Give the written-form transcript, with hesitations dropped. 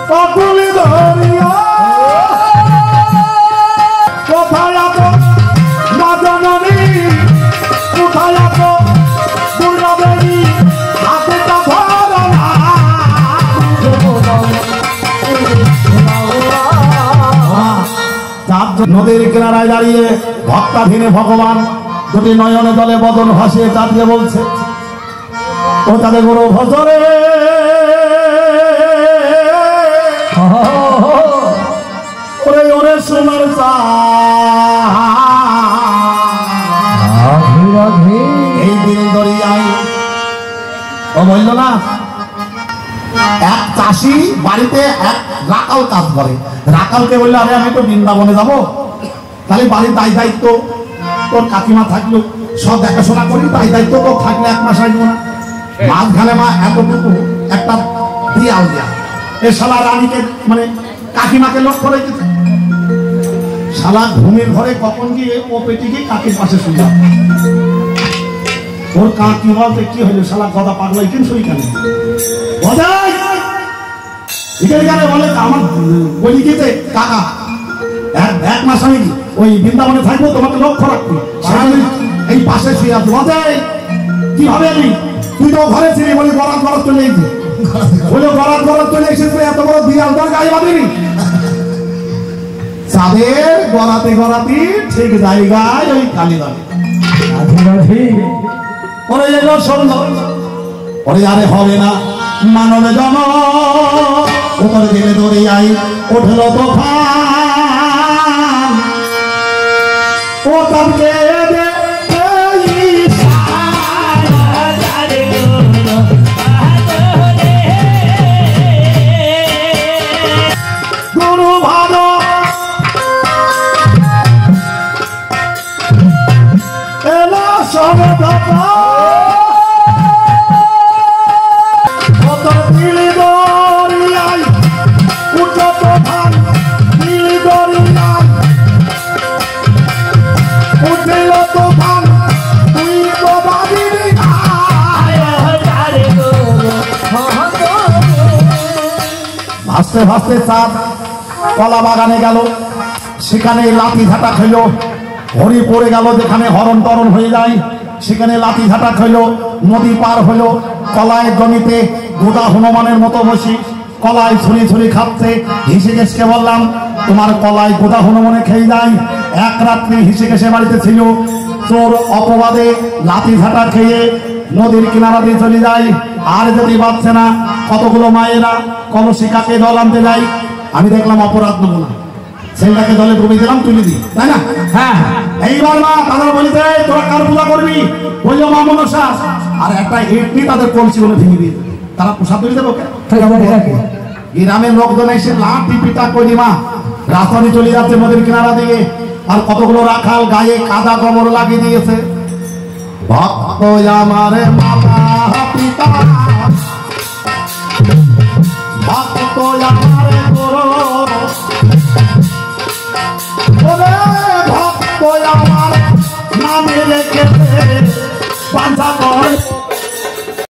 অকুলি ধরিয়া কোথায় আছো না জানি কোথায় আছো দুর্গাবেরি হাতেটা ধরো না নদীর কিনারায় দাঁড়িয়ে ভক্তাধীনে ভগবান দুটি নয়নে জলে বদন ভাসিয়ে চাঁদকে বলছে ও তাদের গুরু ভজরে ওরে ওরে সোনার এই দিন দরিয়ায় ও বলল না এক চাষি বাড়িতে এক রাকাল কাজ করে রাকালকে বললে আরে আমি তো বৃন্দাবনে যাবো তাহলে বাড়ির দায় দায়িত্ব তোর কাকিমা থাকলো সব দেখাশোনা করি দায় দায়িত্ব তোর থাকলে 1 মাস আসবো না মাঝখানে মা এতটুকু একটা দিয়াল দেয়া এ শালা রানীকে মানে কাকিমাকে লক্ষ্য রেখেছে শালা ঘুমের ঘরে কখন গিয়ে ও পেটিকে কাকির পাশে শুয়ে ওর কাকি বলতে কি হইলো শালা গদা পাগলাই কেন শুই কেন বলে আমার বলি গেতে কাকা 1 মাস আমি ওই বৃন্দাবনে থাকবো তোমাকে লক্ষ্য রাখবো এই পাশে শুয়ে আসবো কি হবে আমি তুই তো ঘরে ছিলি বলি গরাত গরাত চলে এসেছি বলে গরাত গরাত চলে এসেছি এত বড় দিয়াল তোর গায়ে বাঁধিনি চাঁদের গরাতে গরাতি ঠিক জায়গায় ওই কালী দাঁড়ি ওরে এলো সুন্দর ওরে আরে হবে না মানবে জন উপরে দিলে দরিয়াই উঠলো তোফান ও তাকে গুরু ভাগ এলো সবে কথা ভাসতে ভাসতে চাঁদ কলা বাগানে গেল সেখানে লাঠি ঝাঁটা খেল হরি পড়ে গেল যেখানে হরণ তরণ হয়ে যায় সেখানে লাঠি ঝাঁটা খেল নদী পার হলো কলায় জমিতে গোদা হনুমানের মতো বসি কলায় ছুরি ছুরি খাচ্ছে হিসেকেশকে বললাম তোমার কলায় গোদা হনুমানে খেয়ে যায় এক রাত্রি হিসেকেশে বাড়িতে ছিল চোর অপবাদে লাঠি ঝাঁটা খেয়ে নদীর কিনারা দিয়ে চলে যায় আর যদি বাঁচছে না কতগুলো মায়েরা কলসি কাকে জল আনতে যাই আমি দেখলাম অপরাধ নমুনা ছেলেটাকে জলে ডুবে দিলাম তুলে দিই তাই না হ্যাঁ এইবার মা তারা বলিতে তোরা কার পূজা করবি বললো মা মনসা আর একটা ইট নিয়ে তাদের কলসি গুলো ভেঙে দিয়ে তারা প্রসাদ তৈরি দেবো গ্রামের লোকজন এসে লাঠি পিটা করি মা রাস্তানি চলে যাচ্ছে নদীর কিনারা দিয়ে আর কতগুলো রাখাল গায়ে কাদা গোবর লাগিয়ে দিয়েছে ভক্ত আমারে মাতা পিতা ভক্ত আমারে গুরু ওরে ভক্ত আমার নামে রেখেছে বাঁধা করে